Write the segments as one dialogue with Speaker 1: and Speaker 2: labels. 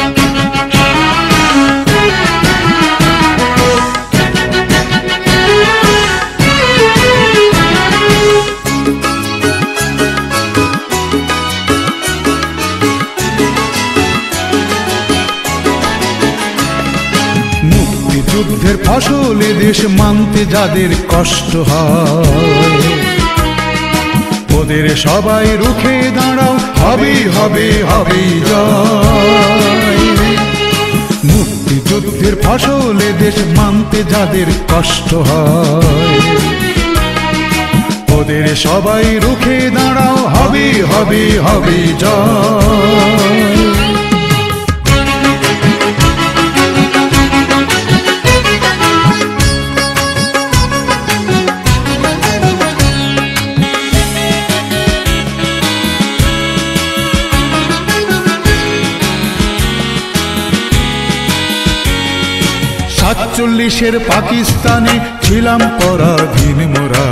Speaker 1: যুদ্ধের ফসলে দেশ মানতে যাদের কষ্ট হয়, ওদের সবাই রুখে দাঁড়াও, হবেই হবে হবেই জয়। মুক্তিযুদ্ধের ফসলে দেশ মানতে যাদের কষ্ট হয়, ওদের সবাই রুখে দাঁড়াও, হবেই হবে হবেই জয়। সাতচল্লিশের পাকিস্তানে ছিলাম পরাধীন মোরা,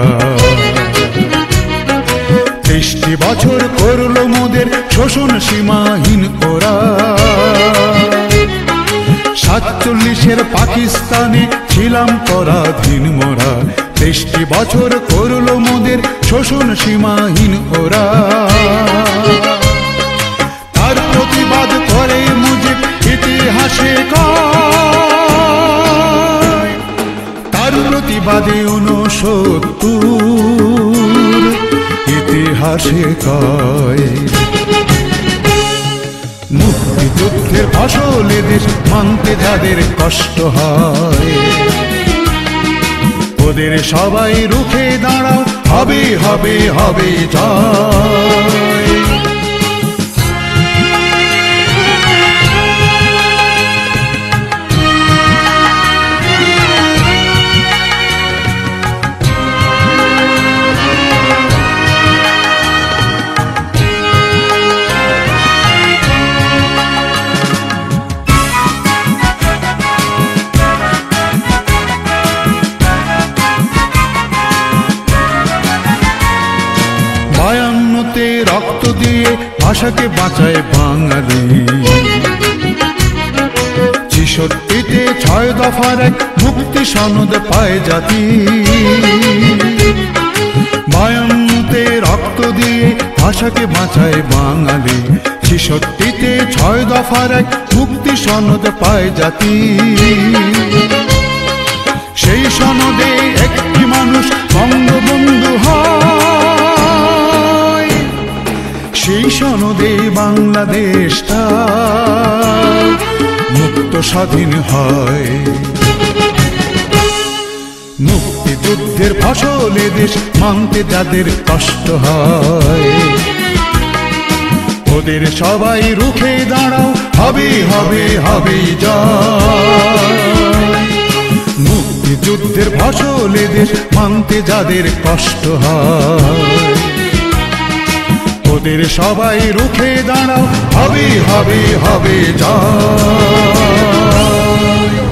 Speaker 1: ৩০ বছর করলো মোদের শোষণ সীমাহীন ওরা। সাতচল্লিশের পাকিস্তানে ছিলাম পরাধীন মোরা, ৩০ বছর করলো মোদের শোষণ সীমাহীন ওরা। তার প্রতিবাদ করে মুজিব ইতিহাসে প্রতিবাদে ৬৯ ইতিহাসে কয়। মুক্তিযুদ্ধের ফসলে দেশ মানতে যাদের কষ্ট হয়, ওদের সবাই রুখে দাঁড়াও, হবে হবে হবে জয়। রক্ত দিয়ে ভাষাকে বাঁচায় বাঙালি, ৬৬তে ৬ দফার এক মুক্তি সনদ পায় জাতি। ৫২তে রক্ত দিয়ে ভাষাকে বাঁচায় বাঙালি, ৬৬তে ৬ দফার এক মুক্তি সনদ পায় জাতি। সেই সনদে একটি মানুষ বঙ্গবন্ধু হয়, সেই সনদে বাংলাদেশটা মুক্ত স্বাধীন হয়। মুক্তিযুদ্ধের ফসলে দেশ মানতে যাদের কষ্ট হয়, ওদের সবাই রুখে দাঁড়াও, হবে হবে হবে জয়। মুক্তিযুদ্ধের ফসলে দেশ মানতে যাদের কষ্ট হয়, ওদের সবাই রুখে দাঁড়াও, হবে হবে হবে জয়।